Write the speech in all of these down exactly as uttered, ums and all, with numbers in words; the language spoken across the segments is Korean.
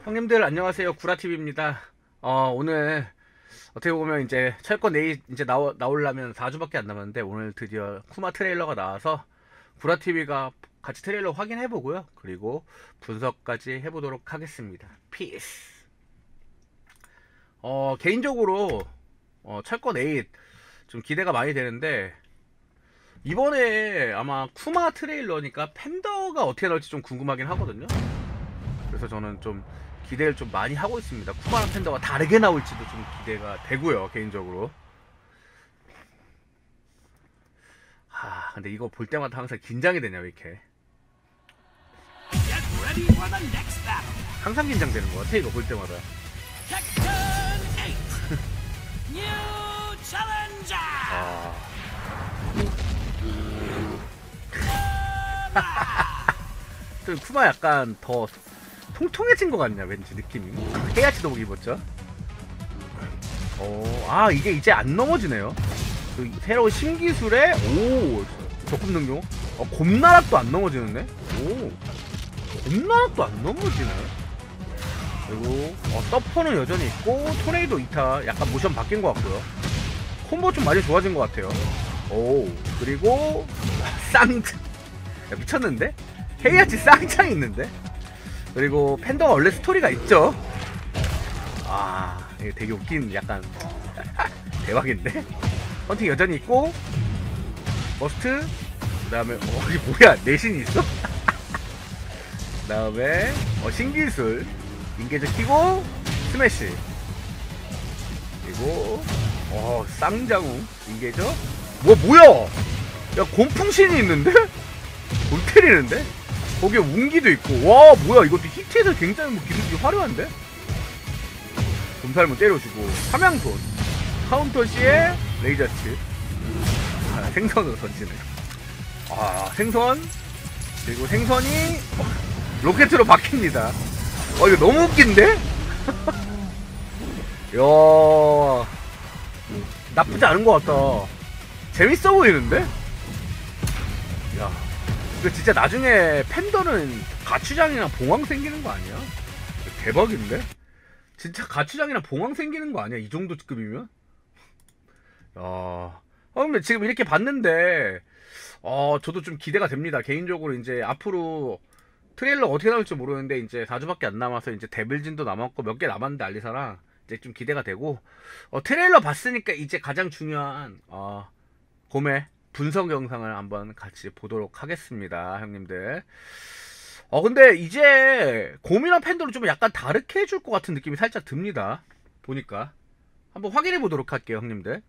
형님들 안녕하세요. 구라티비입니다. 어, 오늘 어떻게 보면 이제 철권 에잇 이제 나오, 나오려면 사 주밖에 안 남았는데 오늘 드디어 쿠마 트레일러가 나와서 구라티비가 같이 트레일러 확인해보고요. 그리고 분석까지 해보도록 하겠습니다. 피스. 어, 개인적으로 어, 철권 에잇 좀 기대가 많이 되는데 이번에 아마 쿠마 트레일러니까 팬더가 어떻게 나올지 좀 궁금하긴 하거든요. 그래서 저는 좀 기대를 좀 많이 하고 있습니다. 쿠마랑 팬더가 다르게 나올지도 좀 기대가 되고요, 개인적으로. 아, 근데 이거 볼 때마다 항상 긴장이 되냐, 왜 이렇게. 항상 긴장되는 것 같아, 이거 볼 때마다. 아. 좀 쿠마 약간 더 통통해진 것 같냐, 왠지 느낌이. 헤야치도 목 입었죠? 어, 아, 이게 이제 안 넘어지네요. 그 새로운 신기술에, 오, 적급 능력. 어, 곰나락도 안 넘어지는데? 오, 곰나락도 안 넘어지네. 그리고, 어, 서퍼는 여전히 있고, 토네이도 이 타 약간 모션 바뀐 것 같고요. 콤보 좀 많이 좋아진 것 같아요. 오, 그리고, 쌍드. 야, 미쳤는데? 헤이아치 쌍창이 있는데? 그리고 팬더가 원래 스토리가 있죠. 아, 이게 되게 웃긴 약간 대박인데? 헌팅 여전히 있고 머스트, 그 다음에 어 이게 뭐야, 내신이 있어? 그 다음에 어 신기술 인게이저 키고 스매시, 그리고 어 쌍장우 인게이저. 뭐 뭐야, 야 곰풍신이 있는데? 골 때리는데? 거기에 운기도 있고. 와, 뭐야, 이것도 히트에서 굉장히 뭐 기술이 화려한데? 곰살문 때려주고, 삼양손 카운터 시에 레이저치. 아, 생선으로 던지네. 아, 생선. 그리고 생선이 어, 로켓으로 바뀝니다. 어, 이거 너무 웃긴데? 이야, 나쁘지 않은 것 같다. 재밌어 보이는데? 야, 이거 진짜 나중에 팬더는 가추장이나 봉황 생기는 거 아니야? 대박인데? 진짜 가추장이나 봉황 생기는 거 아니야? 이 정도 급이면? 야, 아, 근데 지금 이렇게 봤는데, 어, 저도 좀 기대가 됩니다. 개인적으로 이제 앞으로 트레일러 어떻게 나올지 모르는데, 이제 사 주밖에 안 남아서 이제 데빌진도 남았고, 몇 개 남았는데 알리사랑 이제 좀 기대가 되고, 어, 트레일러 봤으니까 이제 가장 중요한, 어, 곰의 분석 영상을 한번 같이 보도록 하겠습니다, 형님들. 어, 근데 이제 곰이랑 팬더를 좀 약간 다르게 해줄 것 같은 느낌이 살짝 듭니다. 보니까 한번 확인해 보도록 할게요, 형님들.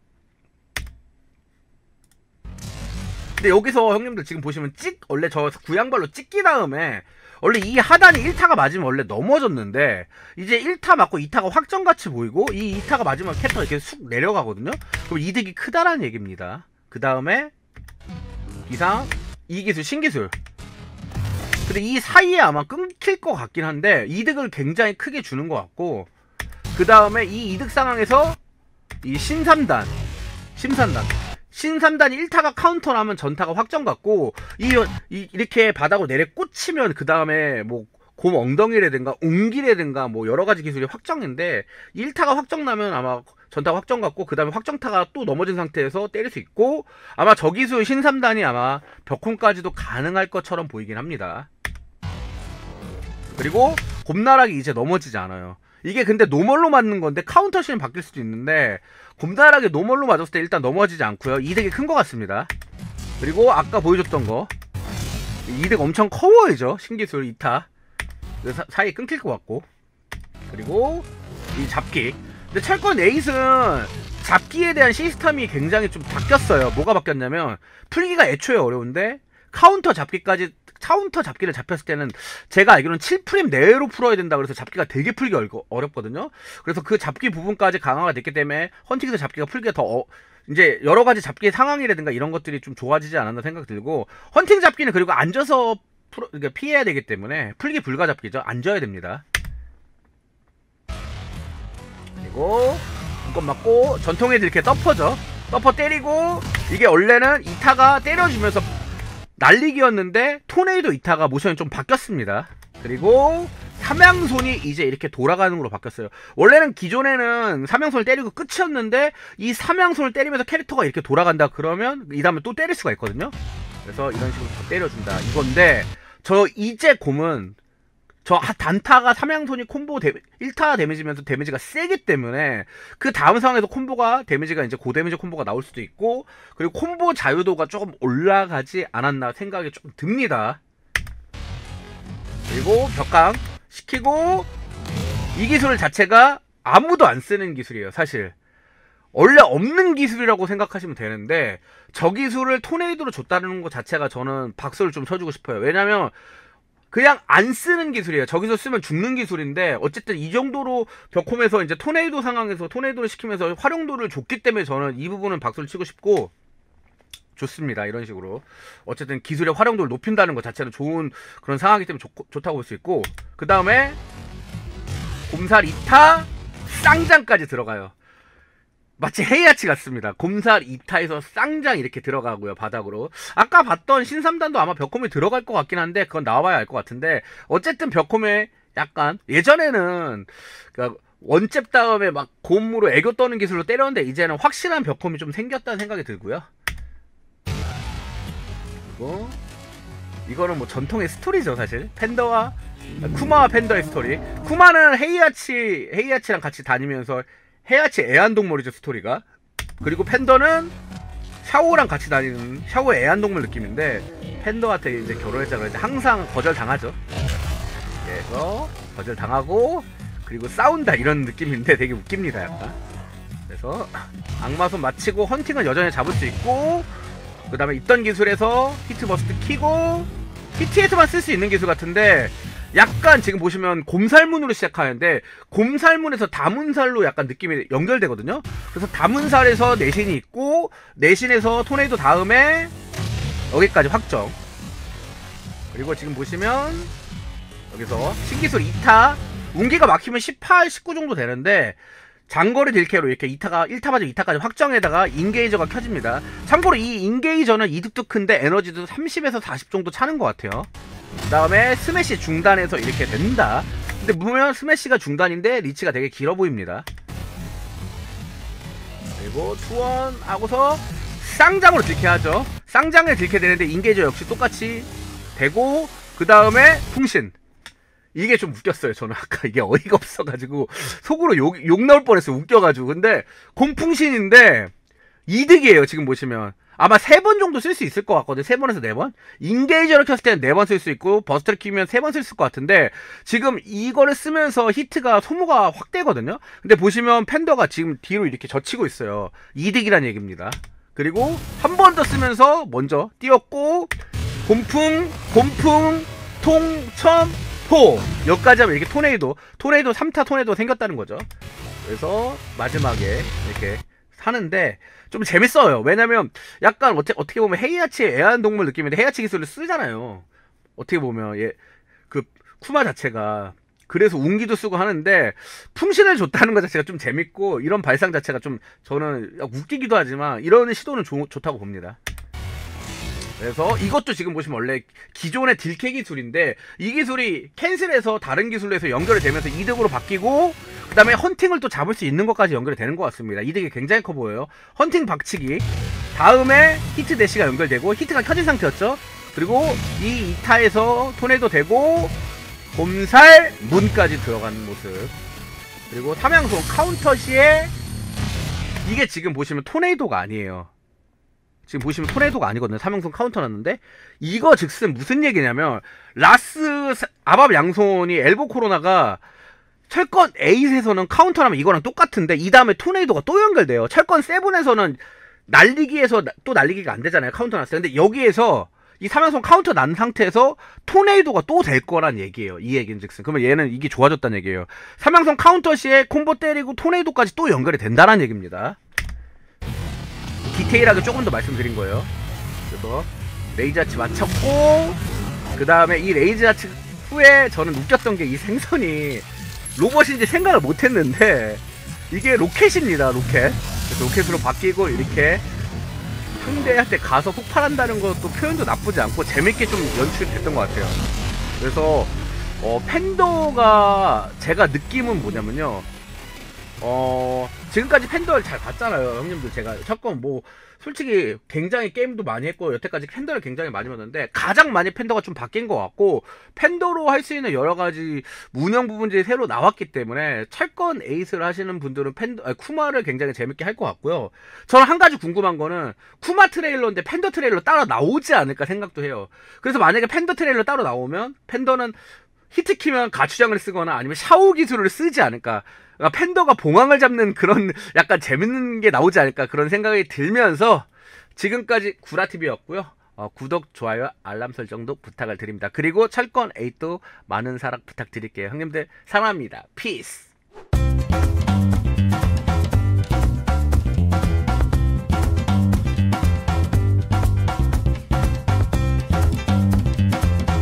근데 여기서 형님들 지금 보시면 찍, 원래 저 구양발로 찍기 다음에 원래 이 하단이 일 타가 맞으면 원래 넘어졌는데, 이제 일 타 맞고 이 타가 확정같이 보이고, 이 이 타가 맞으면 캐릭터가 이렇게 쑥 내려가거든요. 그럼 이득이 크다라는 얘기입니다. 그 다음에 이상 이 기술 신기술. 근데 이 사이에 아마 끊길 것 같긴 한데 이득을 굉장히 크게 주는 것 같고, 그 다음에 이 이득 상황에서 이 신삼단 신삼단 신삼단이 일 타가 카운터 나면 전타가 확정 같고, 이, 이 이렇게 바닥으로 내려 꽂히면 그 다음에 뭐 곰 엉덩이라든가 웅기라든가 뭐 여러가지 기술이 확정인데, 일 타가 확정 나면 아마 전타가 확정 같고, 그 다음에 확정타가 또 넘어진 상태에서 때릴 수 있고, 아마 저 기술 신삼단이 아마 벽홈까지도 가능할 것처럼 보이긴 합니다. 그리고 곰나락이 이제 넘어지지 않아요. 이게 근데 노멀로 맞는 건데 카운터 시는 바뀔 수도 있는데, 곰나락이 노멀로 맞았을 때 일단 넘어지지 않고요. 이득이 큰 것 같습니다. 그리고 아까 보여줬던 거 이득 엄청 커 보이죠? 신기술 이 타 사, 사이에 끊길 것 같고. 그리고 이 잡기. 근데 철권 에잇은 잡기에 대한 시스템이 굉장히 좀 바뀌었어요. 뭐가 바뀌었냐면, 풀기가 애초에 어려운데 카운터 잡기까지, 카운터 잡기를 잡혔을 때는 제가 알기로는 칠 프레임 내외로 풀어야 된다 그래서 잡기가 되게 풀기 어렵거든요. 그래서 그 잡기 부분까지 강화가 됐기 때문에 헌팅에서 잡기가 풀기가 더 어, 이제 여러가지 잡기 상황이라든가 이런 것들이 좀 좋아지지 않았나 생각 들고, 헌팅 잡기는 그리고 앉아서 풀어, 그러니까 피해야 되기 때문에 풀기 불가 잡기죠. 앉아야 됩니다. 그리고 눈꽃 맞고 전통 애들 이렇게 덮어져. 덮어 때리고, 이게 원래는 이 타가 때려주면서 날리기였는데 토네이도 이타가 모션이 좀 바뀌었습니다. 그리고 삼양손이 이제 이렇게 돌아가는 걸로 바뀌었어요. 원래는 기존에는 삼양손을 때리고 끝이었는데 이 삼양손을 때리면서 캐릭터가 이렇게 돌아간다 그러면 이 다음에 또 때릴 수가 있거든요. 그래서 이런 식으로 더 때려준다 이건데, 저 이제 곰은 저 단타가 삼양손이 콤보 데, 일 타 데미지면서 데미지가 세기 때문에 그 다음 상황에서 콤보가 데미지가 이제 고데미지 콤보가 나올 수도 있고, 그리고 콤보 자유도가 조금 올라가지 않았나 생각이 좀 듭니다. 그리고 벽강 시키고, 이 기술 자체가 아무도 안 쓰는 기술이에요. 사실 원래 없는 기술이라고 생각하시면 되는데, 저 기술을 토네이도로 줬다는 것 자체가 저는 박수를 좀 쳐주고 싶어요. 왜냐면 그냥 안 쓰는 기술이에요. 저기서 쓰면 죽는 기술인데, 어쨌든 이 정도로 벽홈에서 이제 토네이도 상황에서 토네이도를 시키면서 활용도를 줬기 때문에 저는 이 부분은 박수를 치고 싶고, 좋습니다. 이런 식으로 어쨌든 기술의 활용도를 높인다는 것 자체는 좋은 그런 상황이기 때문에 좋, 좋다고 볼 수 있고, 그 다음에 곰살 이 타 쌍장까지 들어가요. 마치 헤이아치 같습니다. 곰살 이 타에서 쌍장 이렇게 들어가고요. 바닥으로 아까 봤던 신삼단도 아마 벽홈에 들어갈 것 같긴 한데, 그건 나와봐야 알 것 같은데, 어쨌든 벽홈에 약간 예전에는 그러니까 원잽 다음에 막 곰으로 애교 떠는 기술로 때렸는데, 이제는 확실한 벽홈이 좀 생겼다는 생각이 들고요. 그리고 이거는 뭐 전통의 스토리죠. 사실 팬더와 쿠마와 팬더의 스토리. 쿠마는 헤이아치 헤이아치랑 같이 다니면서 헤이아치 애완동물이죠, 스토리가. 그리고 팬더는 샤오랑 같이 다니는 샤오의 애완동물 느낌인데, 팬더한테 이제 결혼했잖아요. 이제 항상 거절당하죠. 그래서 거절당하고 그리고 싸운다 이런 느낌인데 되게 웃깁니다, 약간. 그래서 악마손 마치고 헌팅은 여전히 잡을 수 있고, 그 다음에 있던 기술에서 히트 버스트 키고, 히트에서만 쓸 수 있는 기술 같은데, 약간 지금 보시면 곰살문으로 시작하는데, 곰살문에서 다문살로 약간 느낌이 연결되거든요. 그래서 다문살에서 내신이 있고, 내신에서 토네이도 다음에 여기까지 확정. 그리고 지금 보시면 여기서 신기술 이 타, 운기가 막히면 십팔, 십구 정도 되는데, 장거리 딜캐로 이렇게 이 타가 일 타 맞으면 이 타까지 확정에다가 인게이저가 켜집니다. 참고로 이 인게이저는 이득도 큰데 에너지도 삼십에서 사십 정도 차는 것 같아요. 그 다음에 스매시 중단해서 이렇게 된다. 근데 보면 스매시가 중단인데 리치가 되게 길어 보입니다. 그리고 투원 하고서 쌍장으로 딜캐하죠. 쌍장을 딜캐 되는데 인게이저 역시 똑같이 되고, 그 다음에 풍신. 이게 좀 웃겼어요. 저는 아까 이게 어이가 없어가지고 속으로 욕, 욕 나올 뻔했어요. 웃겨가지고. 근데 곰풍신인데 이득이에요. 지금 보시면 아마 세 번 정도 쓸 수 있을 것 같거든요. 세 번에서 네 번. 인게이저를 켰을 때는 네 번 쓸 수 있고, 버스트를 키면 세 번 쓸 수 있을 것 같은데, 지금 이거를 쓰면서 히트가 소모가 확 되거든요. 근데 보시면 팬더가 지금 뒤로 이렇게 젖히고 있어요. 이득이란 얘기입니다. 그리고 한 번 더 쓰면서 먼저 띄웠고, 곰풍 곰풍 통첨 포, 여기까지 하면 이렇게 토네이도 토네이도 삼 타 토네이도 생겼다는 거죠. 그래서 마지막에 이렇게 사는데 좀 재밌어요. 왜냐면 약간 어째, 어떻게 보면 헤이아치의 애완동물 느낌인데, 헤이아치 기술을 쓰잖아요. 어떻게 보면 얘 그 쿠마 자체가. 그래서 운기도 쓰고 하는데, 풍신을 줬다는 것 자체가 좀 재밌고, 이런 발상 자체가 좀 저는 웃기기도 하지만 이런 시도는 조, 좋다고 봅니다. 그래서 이것도 지금 보시면 원래 기존의 딜캐 기술인데, 이 기술이 캔슬해서 다른 기술로 해서 연결이 되면서 이득으로 바뀌고, 그 다음에 헌팅을 또 잡을 수 있는 것까지 연결이 되는 것 같습니다. 이득이 굉장히 커 보여요. 헌팅 박치기 다음에 히트 대시가 연결되고, 히트가 켜진 상태였죠. 그리고 이 이 타에서 토네이도 되고, 곰살 문까지 들어가는 모습. 그리고 삼양손 카운터 시에, 이게 지금 보시면 토네이도가 아니에요. 지금 보시면 토네이도가 아니거든요. 삼양손 카운터 났는데, 이거 즉슨 무슨 얘기냐면, 라스 아밥 양손이 엘보 코로나가 철권 에잇에서는 카운터라면 이거랑 똑같은데, 이 다음에 토네이도가 또 연결돼요. 철권 세븐에서는 날리기에서 또 날리기가 안 되잖아요. 카운터 났어요. 근데 여기에서 이 삼양손 카운터 난 상태에서 토네이도가 또 될 거란 얘기예요. 이 얘기는 즉슨. 그러면 얘는 이게 좋아졌다는 얘기예요. 삼양손 카운터 시에 콤보 때리고 토네이도까지 또 연결이 된다는 얘기입니다. 디테일하게 조금 더 말씀드린 거예요. 그래서 레이저아치 맞췄고, 그 다음에 이 레이저아치 후에 저는 웃겼던 게, 이 생선이 로봇인지 생각을 못했는데 이게 로켓입니다. 로켓. 그래서 로켓으로 바뀌고 이렇게 상대한테 가서 폭발한다는 것도 표현도 나쁘지 않고 재밌게 좀 연출이 됐던 것 같아요. 그래서 어, 팬더가 제가 느낌은 뭐냐면요. 어, 지금까지 팬더를 잘 봤잖아요. 형님들 제가 첫건 뭐 솔직히 굉장히 게임도 많이 했고 여태까지 팬더를 굉장히 많이 봤는데 가장 많이 팬더가 좀 바뀐 것 같고 팬더로 할 수 있는 여러 가지 운영 부분들이 새로 나왔기 때문에 철권 에이스를 하시는 분들은 팬더 아니, 쿠마를 굉장히 재밌게 할 것 같고요. 저는 한 가지 궁금한 거는 쿠마 트레일러인데 팬더 트레일러 따로 나오지 않을까 생각도 해요. 그래서 만약에 팬더 트레일러 따로 나오면 팬더는 히트키면 가추장을 쓰거나 아니면 샤오 기술을 쓰지 않을까. 그러니까 팬더가 봉황을 잡는 그런 약간 재밌는 게 나오지 않을까 그런 생각이 들면서 지금까지 구라티비였고요. 어, 구독, 좋아요, 알람 설정도 부탁을 드립니다. 그리고 철권 에잇도 많은 사랑 부탁드릴게요. 형님들 사랑합니다. 피스.